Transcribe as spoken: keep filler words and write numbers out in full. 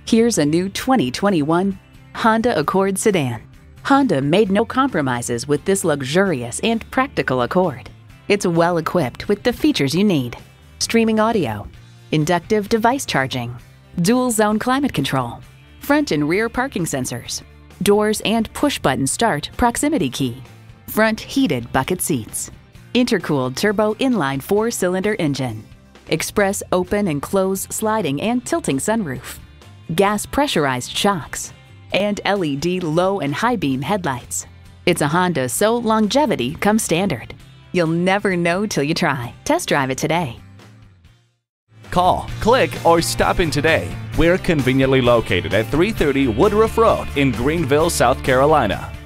Here's a new twenty twenty-one Honda Accord sedan. Honda made no compromises with this luxurious and practical Accord. It's well equipped with the features you need: streaming audio, inductive device charging, dual zone climate control, front and rear parking sensors, doors and push-button start proximity key, front heated bucket seats, intercooled turbo inline four-cylinder engine, express open and close sliding and tilting sunroof, gas pressurized shocks, and L E D low and high beam headlights. It's a Honda, so longevity comes standard. You'll never know till you try. Test drive it today. Call, click, or stop in today. We're conveniently located at three thirty Woodruff Road in Greenville, South Carolina.